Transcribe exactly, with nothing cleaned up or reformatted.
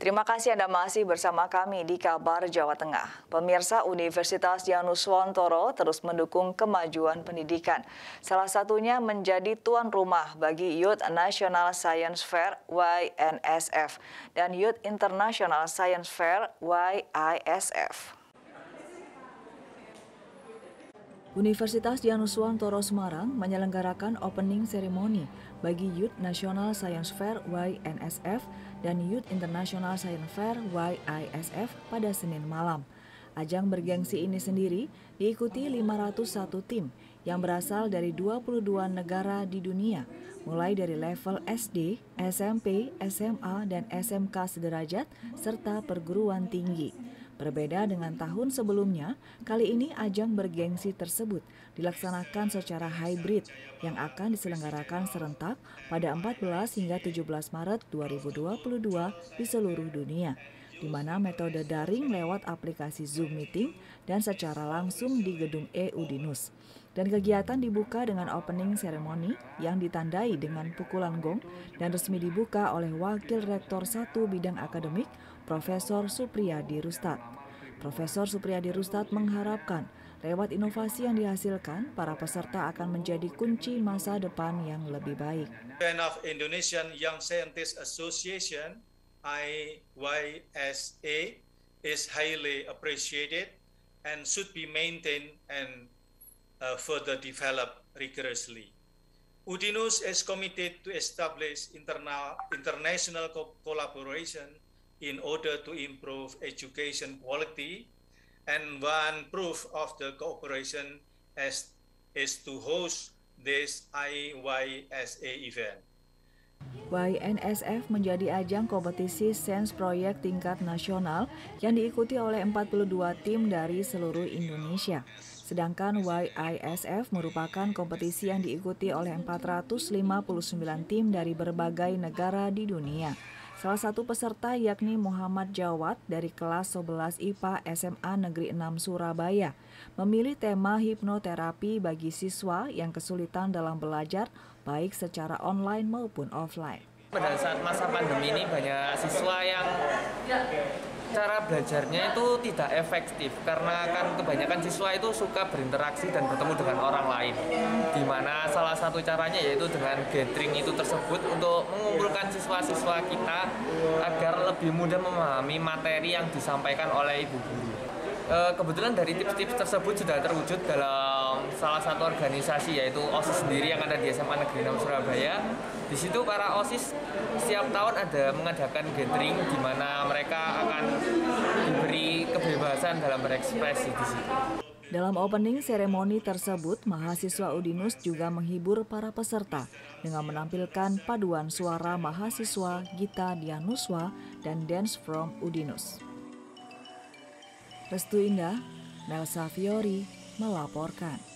Terima kasih Anda masih bersama kami di Kabar Jawa Tengah. Pemirsa, Universitas Dianuswontoro terus mendukung kemajuan pendidikan. Salah satunya menjadi tuan rumah bagi Youth National Science Fair Y N S F dan Youth International Science Fair Y I S F. Universitas Dianuswontoro Semarang menyelenggarakan opening ceremony bagi Youth National Science Fair Y N S F dan Youth International Science Fair Y I S F pada Senin malam. Ajang bergengsi ini sendiri diikuti lima ratus satu tim yang berasal dari dua puluh dua negara di dunia, mulai dari level S D, S M P, S M A, dan S M K sederajat, serta perguruan tinggi. Berbeda dengan tahun sebelumnya, kali ini ajang bergengsi tersebut dilaksanakan secara hybrid yang akan diselenggarakan serentak pada empat belas hingga tujuh belas Maret dua ribu dua puluh dua di seluruh dunia, di mana metode daring lewat aplikasi Zoom Meeting dan secara langsung di gedung E Udinus. Dan kegiatan dibuka dengan opening ceremony yang ditandai dengan pukulan gong dan resmi dibuka oleh Wakil Rektor satu Bidang Akademik, Profesor Supriyadi Rustad. Profesor Supriyadi Rustad mengharapkan lewat inovasi yang dihasilkan, para peserta akan menjadi kunci masa depan yang lebih baik. Of Indonesian Young Scientists Association I Y S A is highly appreciated and should be maintained and uh, further developed rigorously. Udinus is committed to establish internal, international co collaboration in order to improve education quality, and one proof of the cooperation is, is to host this I Y S A event. Y N S F menjadi ajang kompetisi sains proyek tingkat nasional yang diikuti oleh empat puluh dua tim dari seluruh Indonesia. Sedangkan Y I S F merupakan kompetisi yang diikuti oleh empat ratus lima puluh sembilan tim dari berbagai negara di dunia. Salah satu peserta yakni Muhammad Jawad dari kelas sebelas I P A S M A Negeri enam Surabaya memilih tema hipnoterapi bagi siswa yang kesulitan dalam belajar baik secara online maupun offline. Pada saat masa pandemi ini banyak siswa yang cara belajarnya itu tidak efektif karena kan kebanyakan siswa itu suka berinteraksi dan bertemu dengan orang lain, di mana salah satu caranya yaitu dengan gathering itu tersebut untuk mengumpulkan siswa-siswa kita agar lebih mudah memahami materi yang disampaikan oleh ibu guru. Kebetulan dari tips-tips tersebut sudah terwujud dalam salah satu organisasi yaitu OSIS sendiri yang ada di S M A Negeri enam Surabaya. Di situ para OSIS setiap tahun ada mengadakan gathering di mana mereka akan diberi kebebasan dalam berekspresi di situ. Dalam opening ceremony tersebut, mahasiswa Udinus juga menghibur para peserta dengan menampilkan paduan suara mahasiswa Gita Dianuswa dan Dance from Udinus. Restu Indah, Nelsa Fiori melaporkan.